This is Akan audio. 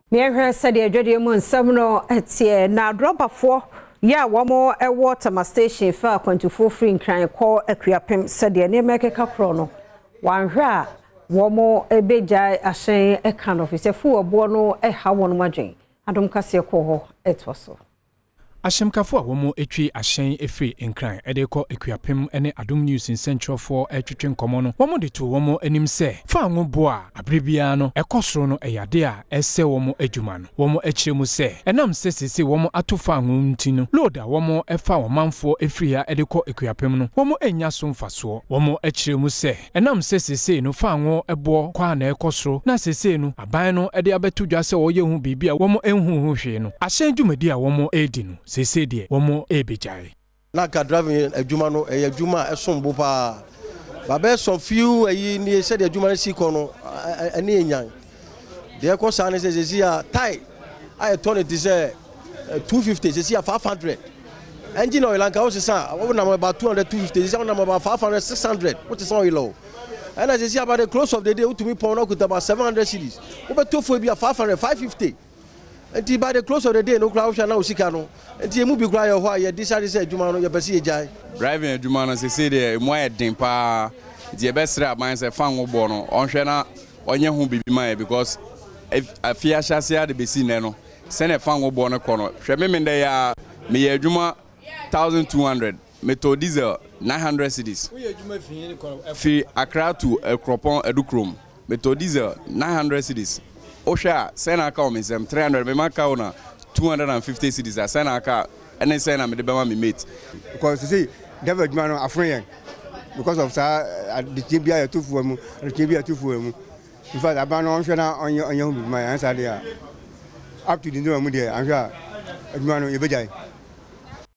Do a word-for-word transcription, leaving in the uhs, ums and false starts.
Mehwe said the Dwadie mu nsam no etie na dropafo ya womo ewo Tema Station fa twenty-four free nkran call akuapem said the ne mekeka kro no wanhwe a womo ebeja ahyen e kan office fu obo no e ha wono madwen adom kase ko ho etwoso Ashemkafo a womo etwi ahyen efi nkran edeko ekuapem ene Adom News in Central for etwetwe nkomo no womo de to womo anim se fa anwo bo a abrebia no ekosoro no eyade a ese womo adwuma no womo akiremu se enam se sese womo atofa anwo nti no load a womo efa womanfo efri ya edeko ekuapem no womo enya so mfaso womo akiremu se enam se sese no fa anwo ebo kwa na ekosoro na sese no aban no ede abetudwa se woye hu bibia womo enhu hu hwe no ahyen dwumadi a womo edi no sese de womo ebejai na ka driving adwuma no e adwuma esombo pa ba be so few ayi ni se de adwuma si ko no ani enyan de ko sa ne se se ya tai I turn it is two fifty se ya five hundred engine oil anka o se sa wo na about two hundred two fifty se na about five hundred six hundred what is oil low and as you see about the close of the day to me pound out about seven hundred cedis we be to for be five hundred five fifty. And by the close of the day, no crowd shall now see cano. And you be cry why you decided to do your Bessie Jai. Driving a Jumana, they say the Moya Dimpa, the best rap mines a fango bono, on Shana, on your home be my because if a fear shall see the Bessie Nano, send a fango bono corner. Remember they are me a Juma thousand two hundred, meto diesel nine hundred cities. Fee Accra to a cropon educrum, meto diesel nine hundred cities. Osha send a car is three hundred, me maka ona two hundred fifty cities. I send a car and then send a me the bama me mate. Because you see, David man a friend because of sa the T B I two for mu, the T B I two for mu. In fact, I ban on Shana on your on your my answer there. Up to the new mu there, I'm sure. Man, you be